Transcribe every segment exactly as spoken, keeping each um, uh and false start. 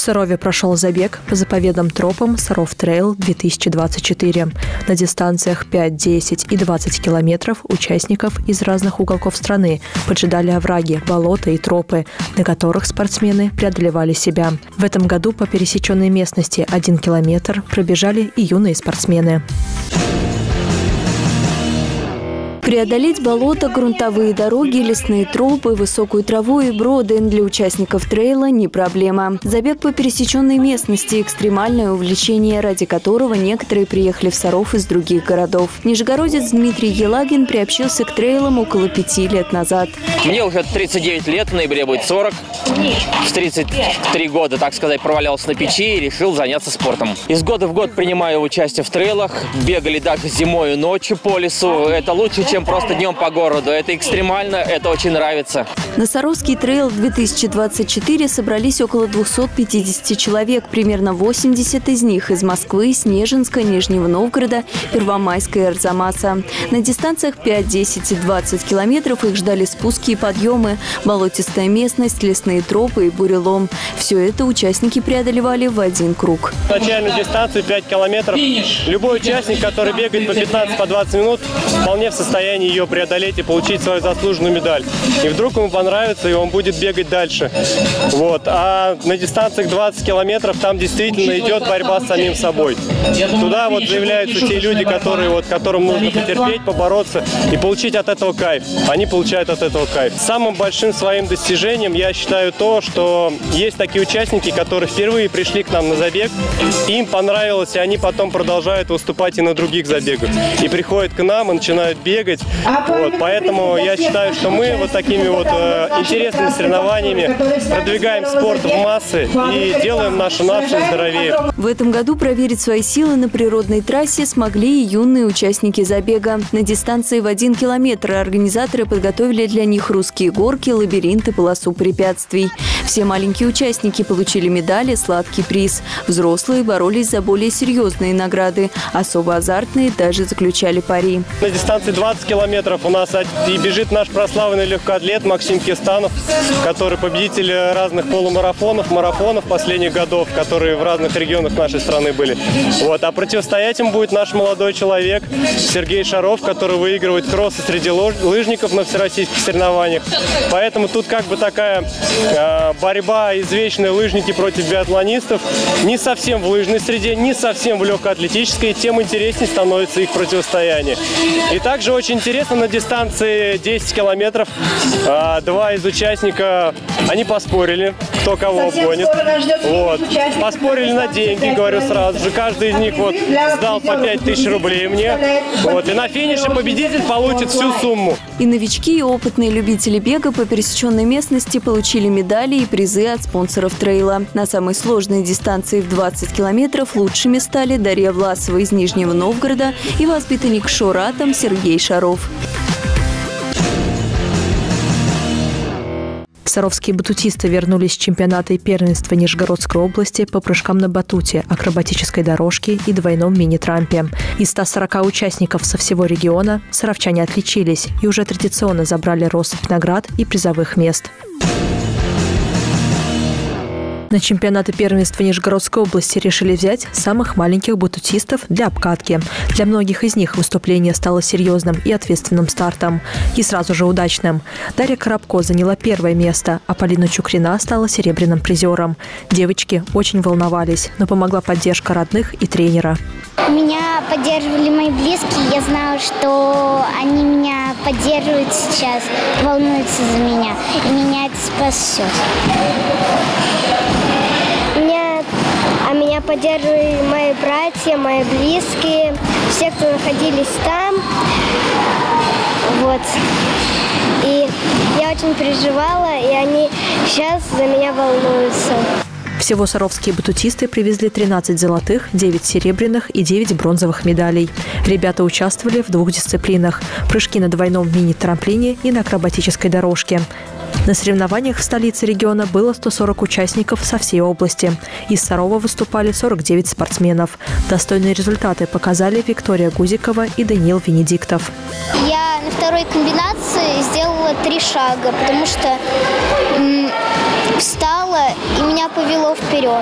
Сарове прошел забег по заповедным тропам Саров Трейл две тысячи двадцать четыре. На дистанциях пять, десять и двадцать километров участников из разных уголков страны поджидали овраги, болота и тропы, на которых спортсмены преодолевали себя. В этом году по пересеченной местности один километр пробежали и юные спортсмены. Преодолеть болота, грунтовые дороги, лесные тропы, высокую траву и броды для участников трейла не проблема. Забег по пересеченной местности – экстремальное увлечение, ради которого некоторые приехали в Саров из других городов. Нижегородец Дмитрий Елагин приобщился к трейлам около пяти лет назад. Мне уже тридцать девять лет, в ноябре будет сорок. В тридцать три года, так сказать, провалялся на печи и решил заняться спортом. Из года в год принимаю участие в трейлах. Бегали даже зимой и ночью по лесу. Это лучше, чем просто днем по городу. Это экстремально, это очень нравится. На Саровский трейл две тысячи двадцать четыре собрались около двухсот пятидесяти человек. Примерно восемьдесят из них из Москвы, Снежинска, Нижнего Новгорода, Первомайска и Арзамаса. На дистанциях пять, десять и двадцать километров их ждали спуски и подъемы, болотистая местность, лесные тропы и бурелом. Все это участники преодолевали в один круг. Начальную дистанцию пять километров. Любой участник, который бегает по пятнадцать-двадцать минут, вполне в состоянии ее преодолеть и получить свою заслуженную медаль. И вдруг ему понравится, и он будет бегать дальше. Вот. А на дистанциях двадцать километров там действительно идет борьба с самим собой. Туда вот заявляются те люди, которые, вот, которым нужно потерпеть, побороться и получить от этого кайф. Они получают от этого кайф. Самым большим своим достижением я считаю то, что есть такие участники, которые впервые пришли к нам на забег, им понравилось, и они потом продолжают выступать и на других забегах. И приходят к нам и начинают бегать. Вот, поэтому я считаю, что мы вот такими вот э, интересными соревнованиями продвигаем спорт в массы и делаем нашу нацию здоровее. В этом году проверить свои силы на природной трассе смогли и юные участники забега. На дистанции в один километр организаторы подготовили для них русские горки, лабиринты, полосу препятствий. Все маленькие участники получили медали, сладкий приз. Взрослые боролись за более серьезные награды. Особо азартные даже заключали пари. На дистанции двадцать километров у нас и бежит наш прославленный легкоатлет Максим Кистанов, который победитель разных полумарафонов, марафонов последних годов, которые в разных регионах нашей страны были. Вот. А противостоять им будет наш молодой человек Сергей Шаров, который выигрывает кроссы среди лыжников на всероссийских соревнованиях. Поэтому тут как бы такая э, борьба извечная лыжники против биатлонистов. Не совсем в лыжной среде, не совсем в легкоатлетической, тем интереснее становится их противостояние. И также очень интересно, на дистанции десять километров а, два из участников, они поспорили, кто кого обгонит. Вот. Поспорили на деньги, говорю сразу же. Каждый из них вот сдал по пять тысяч рублей мне. Вот. И на финише победитель получит всю сумму. И новички, и опытные любители бега по пересеченной местности получили медали и призы от спонсоров трейла. На самой сложной дистанции в двадцать километров лучшими стали Дарья Власова из Нижнего Новгорода и воспитанник Шоратом Сергей Шаров. Саровские батутисты вернулись с чемпионата и первенства Нижегородской области по прыжкам на батуте, акробатической дорожке и двойном мини-трампе. Из ста сорока участников со всего региона саровчане отличились и уже традиционно забрали россыпь наград и призовых мест. На чемпионаты первенства Нижегородской области решили взять самых маленьких батутистов для обкатки. Для многих из них выступление стало серьезным и ответственным стартом. И сразу же удачным. Дарья Коробко заняла первое место, а Полина Чукрина стала серебряным призером. Девочки очень волновались, но помогла поддержка родных и тренера. Меня поддерживали мои близкие. Я знаю, что они меня поддерживают сейчас, волнуются за меня. И меня это спасет. Меня, а меня поддерживали мои братья, мои близкие, все, кто находились там. Вот. И я очень переживала, и они сейчас за меня волнуются. Всего саровские батутисты привезли тринадцать золотых, девять серебряных и девять бронзовых медалей. Ребята участвовали в двух дисциплинах – прыжки на двойном мини-трамплине и на акробатической дорожке. На соревнованиях в столице региона было сто сорок участников со всей области. Из Сарова выступали сорок девять спортсменов. Достойные результаты показали Виктория Гузикова и Даниил Венедиктов. Я на второй комбинации сделала три шага, потому что м, встала, и меня меня повело вперед.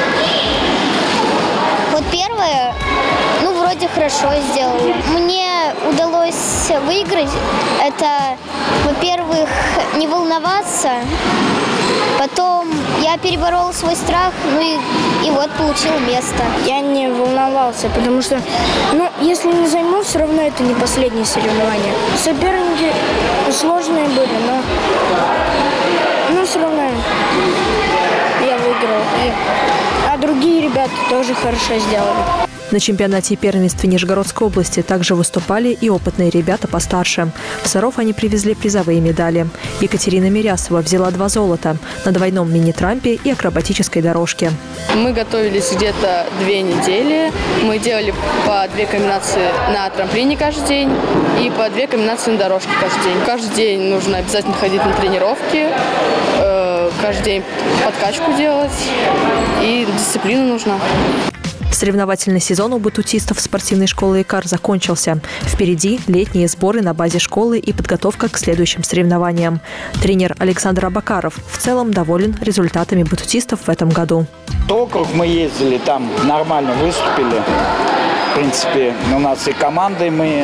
Вот первое, ну, вроде хорошо сделала. Мне удалось выиграть. Это, во-первых, не волноваться. Потом я переборол свой страх, ну и, и вот получил место. Я не волновался, потому что, ну, если не займу, все равно это не последнее соревнование. Соперники сложные были, но, но все равно я выиграл. И, а другие ребята тоже хорошо сделали. На чемпионате и первенстве Нижегородской области также выступали и опытные ребята постарше. В Саров они привезли призовые медали. Екатерина Мирясова взяла два золота на двойном мини-трампе и акробатической дорожке. Мы готовились где-то две недели. Мы делали по две комбинации на трамплине каждый день и по две комбинации на дорожке каждый день. Каждый день нужно обязательно ходить на тренировки, каждый день подкачку делать, и дисциплина нужна. Соревновательный сезон у батутистов спортивной школы «Икар» закончился. Впереди летние сборы на базе школы и подготовка к следующим соревнованиям. Тренер Александр Абакаров в целом доволен результатами батутистов в этом году. Округ мы ездили, там нормально выступили. В принципе, у нас и командой мы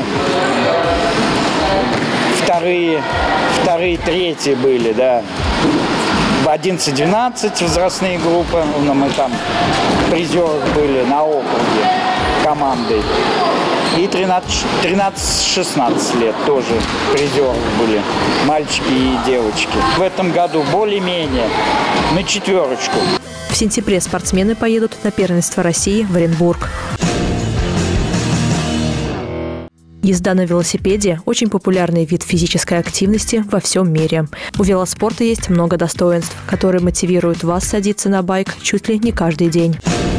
вторые, вторые, третьи были, да. одиннадцать-двенадцать возрастные группы, но мы там призеры были на округе командой. И тринадцать-шестнадцать лет тоже призеры были, мальчики и девочки. В этом году более-менее на четверочку. В сентябре спортсмены поедут на первенство России в Оренбург. Езда на велосипеде – очень популярный вид физической активности во всем мире. У велоспорта есть много достоинств, которые мотивируют вас садиться на байк чуть ли не каждый день.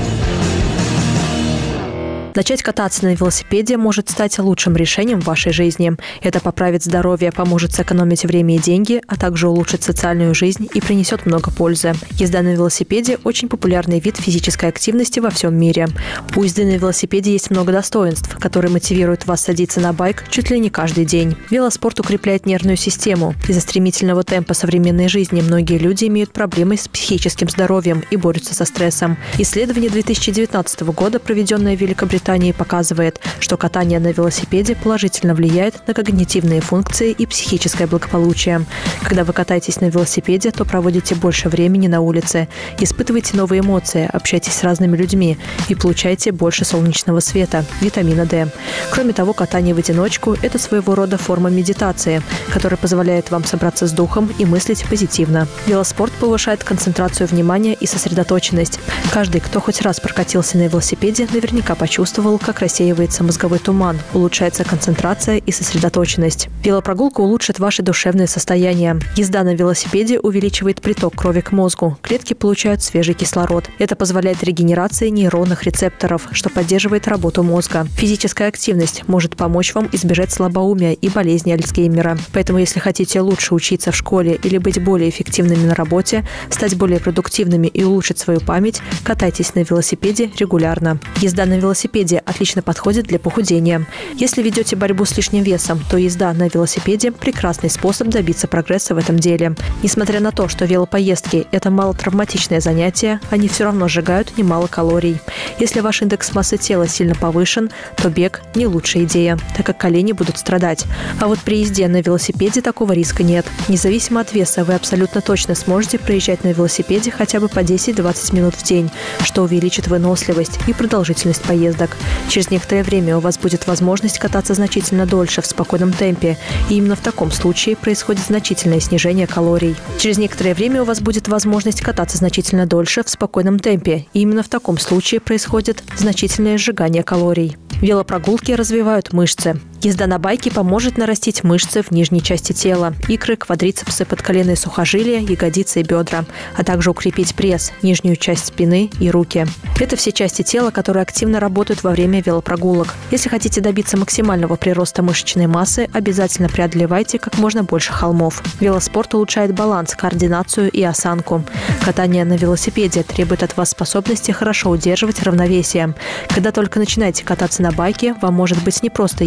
Начать кататься на велосипеде может стать лучшим решением в вашей жизни. Это поправит здоровье, поможет сэкономить время и деньги, а также улучшит социальную жизнь и принесет много пользы. Езда на велосипеде – очень популярный вид физической активности во всем мире. У езды на велосипеде есть много достоинств, которые мотивируют вас садиться на байк чуть ли не каждый день. Велоспорт укрепляет нервную систему. Из-за стремительного темпа современной жизни многие люди имеют проблемы с психическим здоровьем и борются со стрессом. Исследование две тысячи девятнадцатого года, проведенное в Великобритании, показывает, что катание на велосипеде положительно влияет на когнитивные функции и психическое благополучие. Когда вы катаетесь на велосипеде, то проводите больше времени на улице, испытываете новые эмоции, общаетесь с разными людьми и получаете больше солнечного света, витамина Д. Кроме того, катание в одиночку – это своего рода форма медитации, которая позволяет вам собраться с духом и мыслить позитивно. Велоспорт повышает концентрацию внимания и сосредоточенность. Каждый, кто хоть раз прокатился на велосипеде, наверняка почувствовал, как рассеивается мозговой туман, улучшается концентрация и сосредоточенность. Велопрогулка улучшит ваше душевное состояние. Езда на велосипеде увеличивает приток крови к мозгу. Клетки получают свежий кислород. Это позволяет регенерации нейронных рецепторов, что поддерживает работу мозга. Физическая активность может помочь вам избежать слабоумия и болезни Альцгеймера. Поэтому, если хотите лучше учиться в школе или быть более эффективными на работе, стать более продуктивными и улучшить свою память, катайтесь на велосипеде регулярно. Езда на велосипеде отлично подходит для похудения. Если ведете борьбу с лишним весом, то езда на велосипеде – прекрасный способ добиться прогресса в этом деле. Несмотря на то, что велопоездки – это малотравматичное занятие, они все равно сжигают немало калорий. Если ваш индекс массы тела сильно повышен, то бег – не лучшая идея, так как колени будут страдать. А вот при езде на велосипеде такого риска нет. Независимо от веса, вы абсолютно точно сможете проезжать на велосипеде хотя бы по десять-двадцать минут в день, что увеличит выносливость и продолжительность поездок. Через некоторое время у вас будет возможность кататься значительно дольше в спокойном темпе, и именно в таком случае происходит значительное снижение калорий. Через некоторое время у вас будет возможность кататься значительно дольше в спокойном темпе, и именно в таком случае происходит значительное сжигание калорий. Велопрогулки развивают мышцы. Езда на байке поможет нарастить мышцы в нижней части тела – икры, квадрицепсы, подколенные сухожилия, ягодицы и бедра, а также укрепить пресс, нижнюю часть спины и руки. Это все части тела, которые активно работают во время велопрогулок. Если хотите добиться максимального прироста мышечной массы, обязательно преодолевайте как можно больше холмов. Велоспорт улучшает баланс, координацию и осанку. Катание на велосипеде требует от вас способности хорошо удерживать равновесие. Когда только начинаете кататься на байке, вам может быть не просто ездить по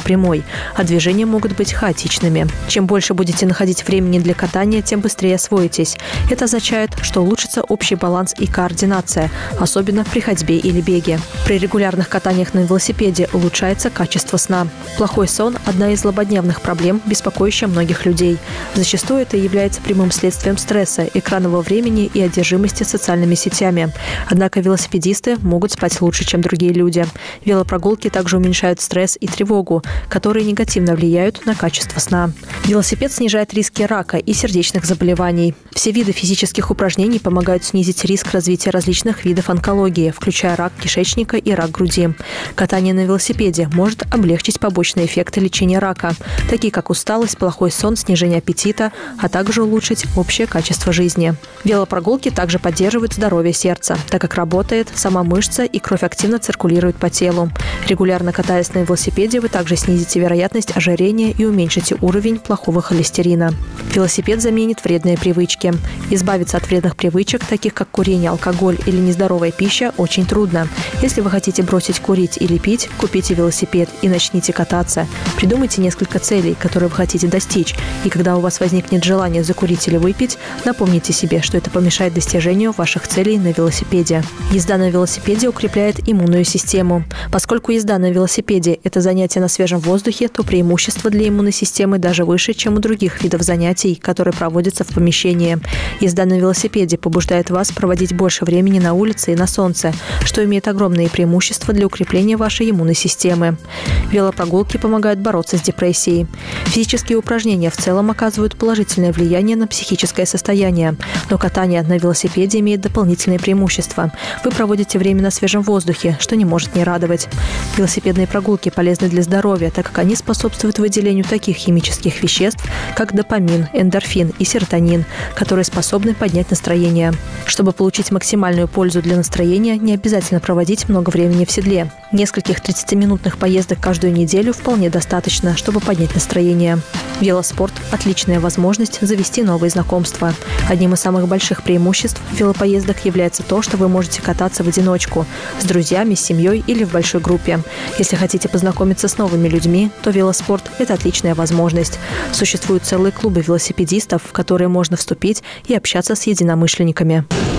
прямой, а движения могут быть хаотичными. Чем больше будете находить времени для катания, тем быстрее освоитесь. Это означает, что улучшится общий баланс и координация, особенно при ходьбе или беге. При регулярных катаниях на велосипеде улучшается качество сна. Плохой сон – одна из злободневных проблем, беспокоящая многих людей. Зачастую это является прямым следствием стресса, экранного времени и одержимости социальными сетями. Однако велосипедисты могут спать лучше, чем другие люди. Велопрогулки также уменьшают стресс и тревогу, которые негативно влияют на качество сна. Велосипед снижает риски рака и сердечных заболеваний. Все виды физических упражнений помогают снизить риск развития различных видов онкологии, включая рак кишечника и рак груди. Катание на велосипеде может облегчить побочные эффекты лечения рака, такие как усталость, плохой сон, снижение аппетита, а также улучшить общее качество жизни. Велопрогулки также поддерживают здоровье сердца, так как работает сама мышца и кровь активно циркулирует по телу. Регулярно катаясь на велосипеде, вы также снизите вероятность ожирения и уменьшите уровень плохого холестерина. Велосипед заменит вредные привычки. Избавиться от вредных привычек, таких как курение, алкоголь или нездоровая пища, очень трудно. Если вы хотите бросить курить или пить, купите велосипед и начните кататься. Придумайте несколько целей, которые вы хотите достичь. И когда у вас возникнет желание закурить или выпить, напомните себе, что это помешает достижению ваших целей на велосипеде. Езда на велосипеде укрепляет иммунную систему. Поскольку езда на велосипеде – это занятие на свежем воздухе, то преимущество для иммунной системы даже выше, чем у других видов занятий, которые проводятся в помещении. Езда на велосипеде побуждает вас проводить больше времени на улице и на солнце, что имеет огромные преимущества для укрепления вашей иммунной системы. Велопрогулки помогают бороться с депрессией. Физические упражнения в целом оказывают положительное влияние на психическое состояние, но катание на велосипеде имеет дополнительные преимущества. Вы проводите время на свежем воздухе, что не может не радовать. Велосипедные прогулки полезны для здоровья, так как они способствуют выделению таких химических веществ, как допамин, эндорфин и серотонин, которые способны поднять настроение. Чтобы получить максимальную пользу для настроения, не обязательно проводить много времени в седле. Нескольких тридцатиминутных поездок каждую неделю вполне достаточно, чтобы поднять настроение. Велоспорт – отличная возможность завести новые знакомства. Одним из самых больших преимуществ велопоездок является то, что вы можете кататься в одиночку, с друзьями, с семьей или в большой группе. Если хотите познакомиться с новыми людьми, то велоспорт – это отличная возможность. Существуют целые клубы велосипедистов, в которые можно вступить и общаться с единомышленниками.